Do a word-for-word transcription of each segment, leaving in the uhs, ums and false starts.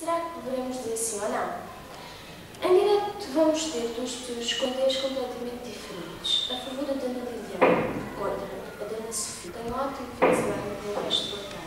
Será que poderemos dizer sim ou não? Em direto vamos ter duas pessoas com ideias completamente diferentes. A favor da Dona Liliana, contra a Dona Sofia. Tenho um ótimo fim de semana e o resto da tarde.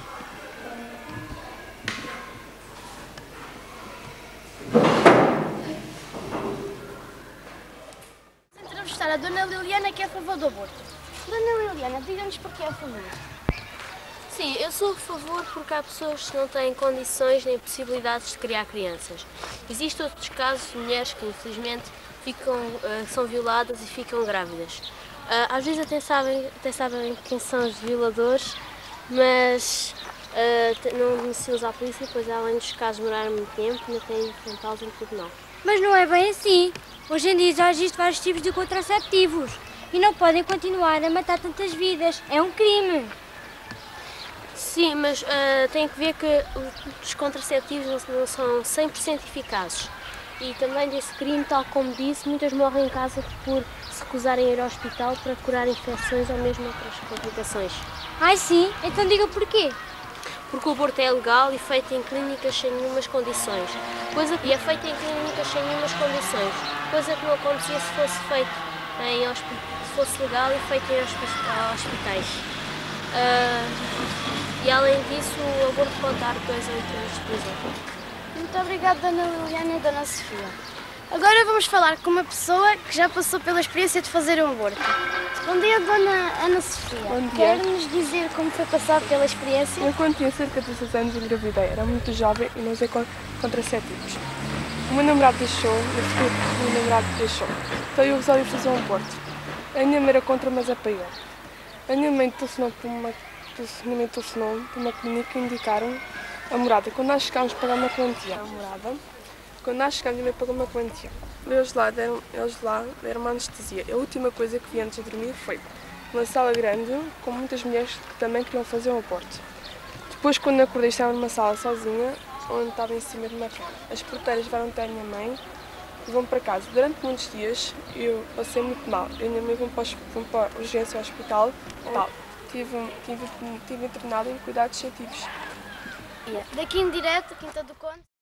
Vamos entrevistar a Dona Liliana, que é a favor do aborto. Dona Liliana, diga-nos porque é a favor. Sim, eu sou a favor porque há pessoas que não têm condições nem possibilidades de criar crianças. Existem outros casos de mulheres que infelizmente ficam, uh, são violadas e ficam grávidas. Uh, às vezes até sabem, até sabem quem são os violadores, mas uh, não denunciam-os à polícia, pois além dos casos demorarem muito tempo, ainda têm de enfrentá-los em tribunal. Mas não é bem assim. Hoje em dia já existem vários tipos de contraceptivos e não podem continuar a matar tantas vidas. É um crime. Sim, mas uh, tem que ver que os contraceptivos não, não são cem por cento eficazes. E também desse crime, tal como disse, muitas morrem em casa por se recusarem a ir ao hospital para curar infecções ou mesmo outras complicações. Ai sim? Então diga porquê. Porque o aborto é legal e feito em clínicas sem nenhumas condições. Coisa que, e é feito em clínicas sem nenhumas condições. Coisa que não acontecia se fosse feito em hospi- se fosse legal e feito em hospi- hospitais. Uh, E além disso, o aborto pode dar dois a oito anos de prisão. Muito obrigada, Dona Liliana e Dona Sofia. Agora vamos falar com uma pessoa que já passou pela experiência de fazer um aborto. Bom dia, Dona Ana Sofia. Bom dia. Quer-nos dizer como foi passado pela experiência? Eu, quando tinha cerca de dezesseis anos, engravidei. Era muito jovem e não usei contraceptivos. O meu namorado deixou, eu fiquei porque o meu namorado deixou. Então eu resolvi fazer um aborto. A minha mãe era contra, mas apoiou. A minha mãe telefonou para uma, minha mãe telefonou para uma clínica e indicaram a morada. Quando nós chegámos, pagar uma quantia. A morada. Quando nós chegámos, minha mãe pagou uma quantia. Eles lá deram, eles lá deram uma anestesia. A última coisa que vi antes de dormir foi uma sala grande, com muitas mulheres que também queriam fazer um aborto. Depois, quando acordei, estava numa sala sozinha, onde estava em cima de uma cama. As porteiras levaram até a minha mãe e vão para casa. Durante muitos dias, eu passei muito mal. Eu e a minha mãe fomos para a urgência ao hospital. Tal. Tive, tive, tive internada em cuidados intensivos. Daqui em direto, Quinta do Conde.